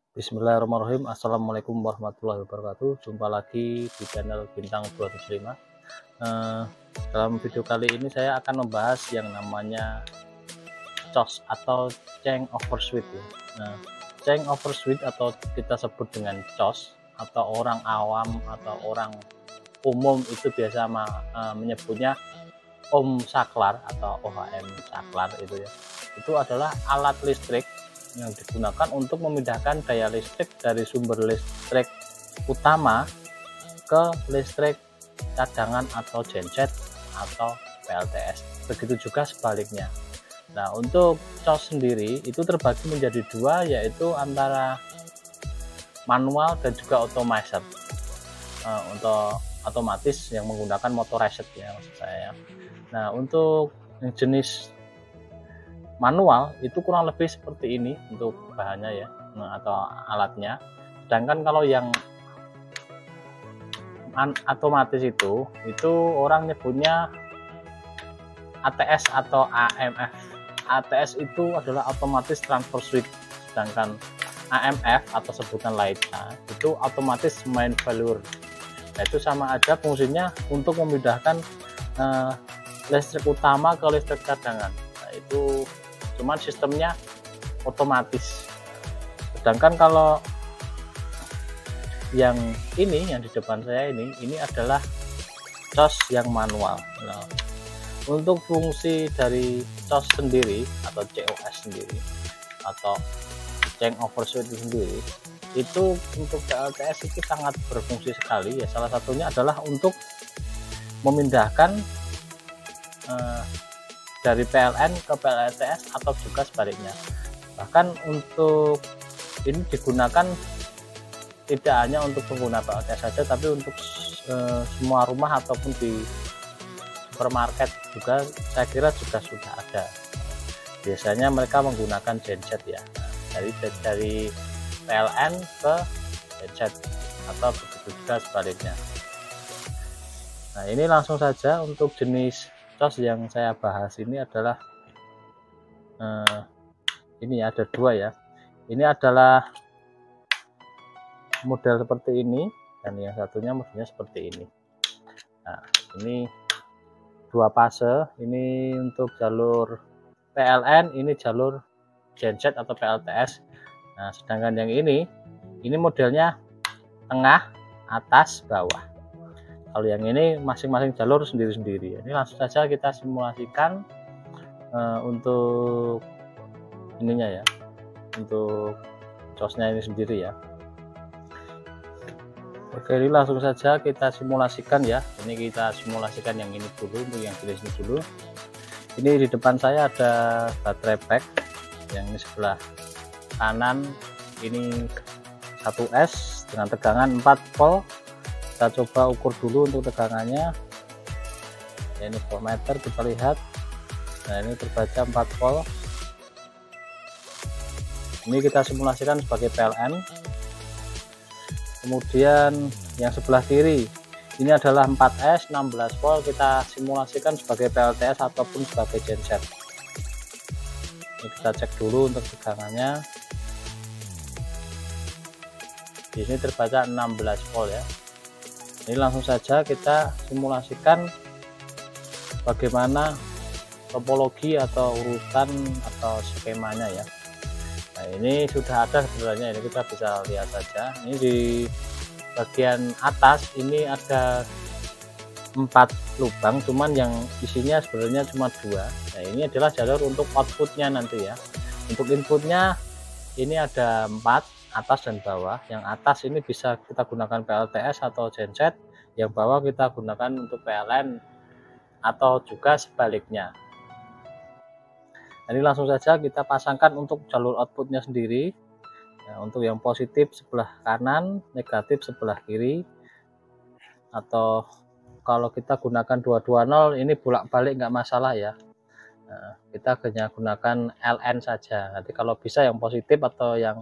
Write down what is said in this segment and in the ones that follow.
Bismillahirrahmanirrahim. Assalamualaikum warahmatullahi wabarakatuh. Jumpa lagi di channel Bintang 275. Dalam video kali ini saya akan membahas yang namanya COS atau Change Over Switch ya. Change Over Switch atau kita sebut dengan COS atau orang awam atau orang umum itu biasa menyebutnya ohm saklar atau OHM saklar itu ya. Itu adalah alat listrik yang digunakan untuk memindahkan daya listrik dari sumber listrik utama ke listrik cadangan atau genset atau PLTS. Begitu juga sebaliknya. Nah, untuk COS sendiri itu terbagi menjadi dua, yaitu antara manual dan juga otomatis. Untuk otomatis yang menggunakan motor reset ya maksud saya. Nah, untuk yang jenis manual itu kurang lebih seperti ini untuk bahannya ya, atau alatnya. Sedangkan kalau yang otomatis itu orang nyebutnya ATS atau AMF. ATS itu adalah automatic transfer switch, sedangkan AMF atau sebutan lainnya itu otomatis main failure. Nah, itu sama aja fungsinya untuk memindahkan listrik utama ke listrik cadangan. Nah, itu cuman sistemnya otomatis. Sedangkan kalau yang ini yang di depan saya ini adalah COS yang manual. Nah, untuk fungsi dari COS sendiri atau COS sendiri atau Change Over Switch sendiri itu untuk PLTS itu sangat berfungsi sekali ya. Salah satunya adalah untuk memindahkan dari PLN ke PLTS atau juga sebaliknya. Bahkan untuk ini digunakan tidak hanya untuk pengguna PLTS saja, tapi untuk semua rumah ataupun di supermarket juga saya kira juga sudah ada. Biasanya mereka menggunakan genset ya, dari PLN ke genset atau begitu juga sebaliknya. Nah, ini langsung saja untuk jenis COS yang saya bahas ini adalah ini ada dua ya. Ini adalah model seperti ini dan yang satunya modelnya seperti ini. Nah, ini dua fase, ini untuk jalur PLN, ini jalur genset atau PLTS. Nah, sedangkan yang ini modelnya tengah, atas, bawah. Kalau yang ini masing-masing jalur sendiri-sendiri. Ini langsung saja kita simulasikan untuk ininya ya, untuk COS-nya ini sendiri ya. Oke, ini langsung saja kita simulasikan ya. Ini kita simulasikan yang ini dulu, untuk yang jenis ini dulu. Ini di depan saya ada baterai pack yang ini sebelah kanan, ini 1S dengan tegangan 4 volt. Kita coba ukur dulu untuk tegangannya ya, ini voltmeter kita lihat. Nah, ini terbaca 4 volt. Ini kita simulasikan sebagai PLN. Kemudian yang sebelah kiri ini adalah 4S 16 volt, kita simulasikan sebagai PLTS ataupun sebagai genset. Ini kita cek dulu untuk tegangannya. Di sini terbaca 16 volt ya. Ini langsung saja kita simulasikan bagaimana topologi atau urutan atau skemanya ya. Nah, ini sudah ada sebenarnya, ini kita bisa lihat saja. Ini di bagian atas ini ada 4 lubang, cuman yang isinya sebenarnya cuma 2. Nah, ini adalah jalur untuk outputnya nanti ya. Untuk inputnya ini ada 4, atas dan bawah. Yang atas ini bisa kita gunakan PLTS atau genset, yang bawah kita gunakan untuk PLN atau juga sebaliknya. Ini langsung saja kita pasangkan untuk jalur outputnya sendiri. Nah, untuk yang positif sebelah kanan, negatif sebelah kiri, atau kalau kita gunakan 220 ini bolak-balik nggak masalah ya. Nah, kita hanya gunakan LN saja. Nanti kalau bisa yang positif atau yang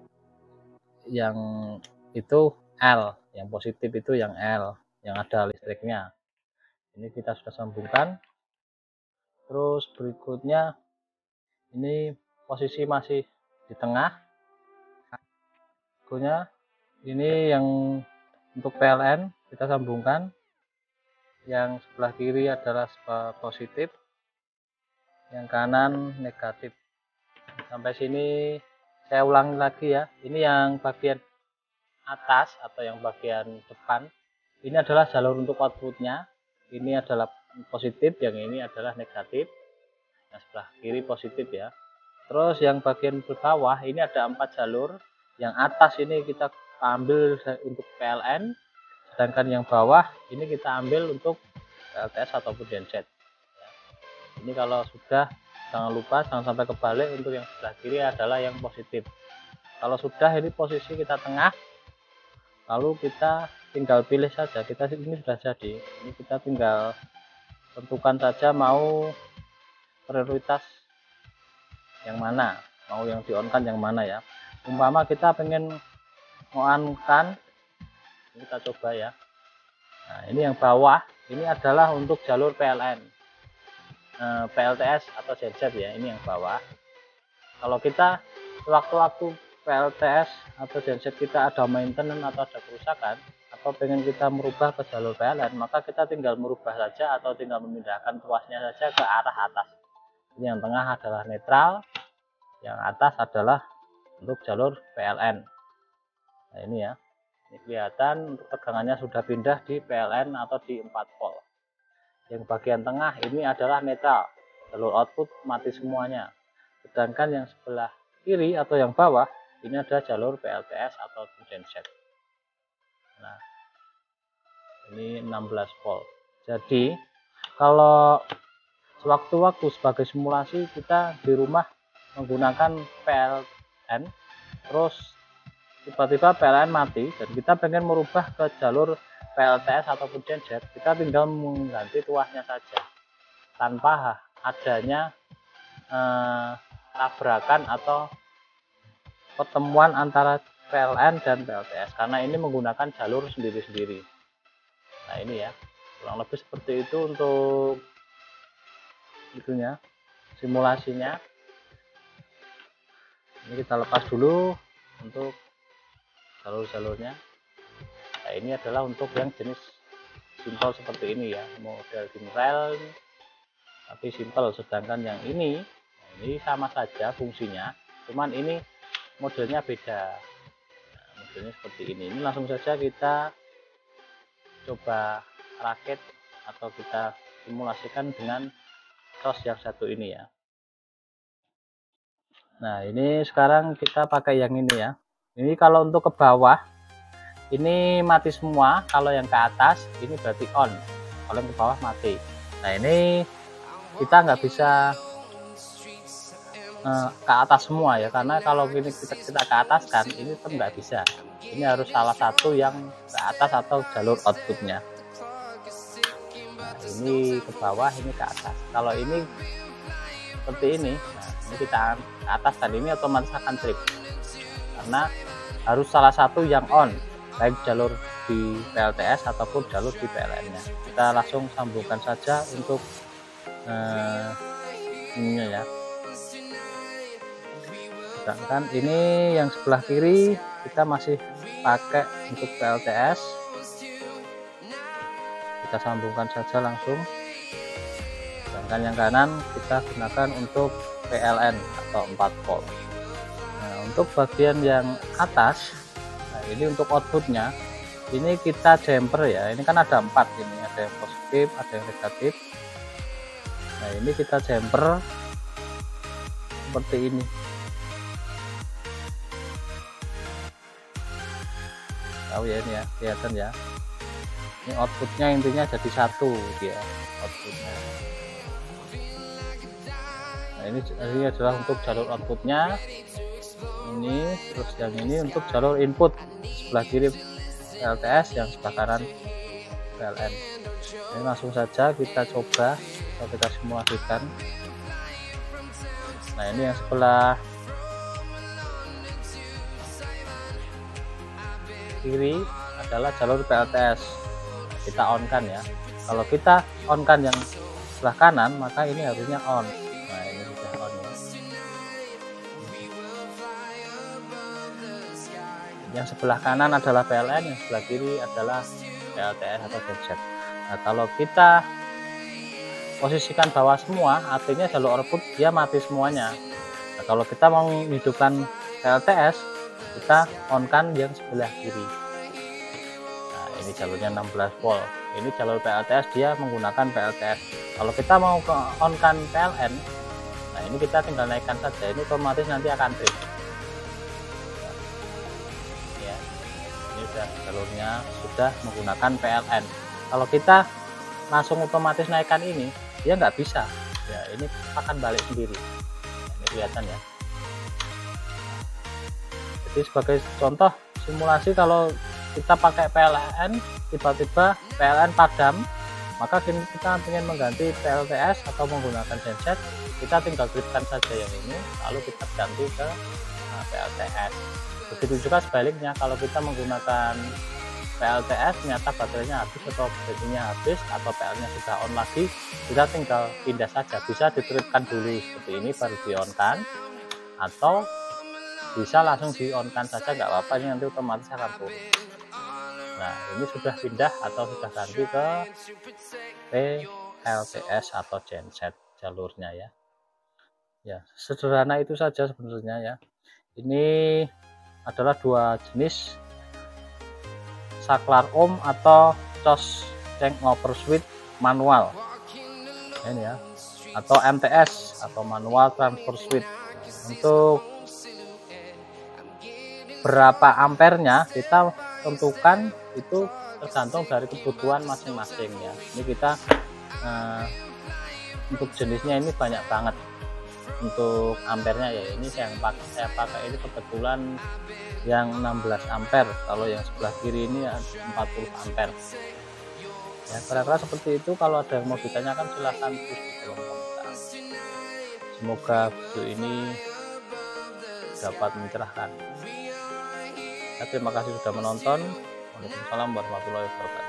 itu L, yang positif itu yang L, yang ada listriknya. Ini kita sudah sambungkan. Terus berikutnya ini posisi masih di tengah. logonya. Ini yang untuk PLN kita sambungkan, yang sebelah kiri adalah positif, yang kanan negatif. Sampai sini saya ulangi lagi ya. Ini yang bagian atas atau yang bagian depan, ini adalah jalur untuk outputnya. Ini adalah positif, yang ini adalah negatif. Yang sebelah kiri positif ya. Terus yang bagian bawah ini ada 4 jalur. Yang atas ini kita ambil untuk PLN, sedangkan yang bawah ini kita ambil untuk PLTS ataupun genset. Ini kalau sudah, jangan lupa jangan sampai kebalik, untuk yang sebelah kiri adalah yang positif. Kalau sudah, ini posisi kita tengah, lalu kita tinggal pilih saja. Ini sudah jadi, ini kita tinggal tentukan saja mau prioritas yang mana, mau yang di on kan yang mana ya. Umpama kita pengen on kan, kita coba ya. Nah, ini yang bawah ini adalah untuk jalur PLN, PLTS atau genset ya. Ini yang bawah. Kalau kita waktu-waktu PLTS atau genset kita ada maintenance atau ada kerusakan, atau pengen kita merubah ke jalur PLN, maka kita tinggal merubah saja atau tinggal memindahkan tuasnya saja ke arah atas. Ini yang tengah adalah netral, yang atas adalah untuk jalur PLN. Nah ini ya, ini kelihatan untuk tegangannya sudah pindah di PLN atau di 4 volt. Yang bagian tengah ini adalah netral, jalur output mati semuanya. Sedangkan yang sebelah kiri atau yang bawah ini adalah jalur PLTS atau genset. Nah ini 16 volt. Jadi kalau sewaktu-waktu sebagai simulasi kita di rumah menggunakan PLN, terus tiba-tiba PLN mati dan kita pengen merubah ke jalur PLTS ataupun genset, kita tinggal mengganti tuasnya saja tanpa adanya tabrakan atau pertemuan antara PLN dan PLTS, karena ini menggunakan jalur sendiri-sendiri. Nah ini ya, kurang lebih seperti itu untuk itunya, simulasinya. Ini kita lepas dulu untuk jalur-jalurnya. Nah ini adalah untuk yang jenis simple seperti ini ya, model dimrel tapi simple. Sedangkan yang ini, nah ini sama saja fungsinya, cuman ini modelnya beda. Nah, modelnya seperti ini. Ini langsung saja kita coba rakit atau kita simulasikan dengan sos yang satu ini ya. Nah ini sekarang kita pakai yang ini ya. Ini kalau untuk ke bawah ini mati semua, kalau yang ke atas ini berarti on, kalau yang ke bawah mati. Nah ini kita nggak bisa ke atas semua ya, karena kalau ini kita ke atas kan ini tetap nggak bisa. Ini harus salah satu yang ke atas atau jalur outputnya. Nah ini ke bawah, ini ke atas. Kalau ini seperti ini, nah ini kita ke atas dan ini otomatis akan trip, karena harus salah satu yang on, baik jalur di PLTS ataupun jalur di PLN-nya. Kita langsung sambungkan saja untuk ininya ya. Sedangkan ini yang sebelah kiri kita masih pakai untuk PLTS, kita sambungkan saja langsung. Sedangkan yang kanan kita gunakan untuk PLN atau 4 volt. Nah untuk bagian yang atas, nah ini untuk outputnya, ini kita jumper ya. Ini kan ada 4, ini ada yang positif, ada yang negatif. Nah ini kita jumper seperti ini. Tahu ya ini ya, kelihatan ya. Ini outputnya intinya jadi satu dia outputnya. Nah ini adalah untuk jalur outputnya. Ini terus yang ini untuk jalur input, sebelah kiri LTS, yang sebelah kanan PLN. Ini langsung saja kita coba atau kita simulasikan. Nah ini yang sebelah kiri adalah jalur PLTS, kita on kan ya. Kalau kita on kan yang sebelah kanan, maka ini harusnya on. Nah ini sudah on ya. Yang sebelah kanan adalah PLN, yang sebelah kiri adalah PLTS atau genset. Nah, kalau kita posisikan bawah semua, artinya jalur output dia mati semuanya. Nah, kalau kita mau menghidupkan PLTS, kita on kan yang sebelah kiri. Nah, ini jalurnya 16 volt. Ini jalur PLTS, dia menggunakan PLTS. Kalau kita mau on kan PLN, nah ini kita tinggal naikkan saja, ini otomatis nanti akan trip. Ya, ini sudah jalurnya sudah menggunakan PLN. Kalau kita langsung otomatis naikkan ini, dia nggak bisa ya, ini akan balik sendiri. Ini kelihatan ya. Jadi sebagai contoh simulasi, kalau kita pakai PLN tiba-tiba PLN padam, maka kita ingin mengganti PLTS atau menggunakan genset, kita tinggal tripkan saja yang ini, lalu kita ganti ke PLTS. Begitu juga sebaliknya, kalau kita menggunakan PLTS ternyata baterainya habis atau bensinnya habis atau PL-nya sudah on lagi, kita tinggal pindah saja. Bisa ditripkan dulu seperti ini baru di on kan, atau bisa langsung di on kan saja, nggak apa-apa, ini nanti otomatis akan turun. Nah, ini sudah pindah atau sudah ganti ke PLTS atau genset jalurnya ya. Ya, sederhana itu saja sebenarnya ya. Ini adalah dua jenis saklar ohm atau CHOS changeover switch manual ini ya, atau MTS atau manual transfer switch. Untuk berapa ampernya kita tentukan itu tergantung dari kebutuhan masing-masing ya. Ini kita untuk jenisnya ini banyak banget untuk ampernya ya. Ini saya pakai ini kebetulan yang 16 ampere, kalau yang sebelah kiri ini 40 ampere ya, kira-kira seperti itu. Kalau ada yang mau ditanyakan silahkan tulis di kolom komentar. Semoga video ini dapat mencerahkan ya. Terima kasih sudah menonton. Waalaikumsalam warahmatullahi wabarakatuh.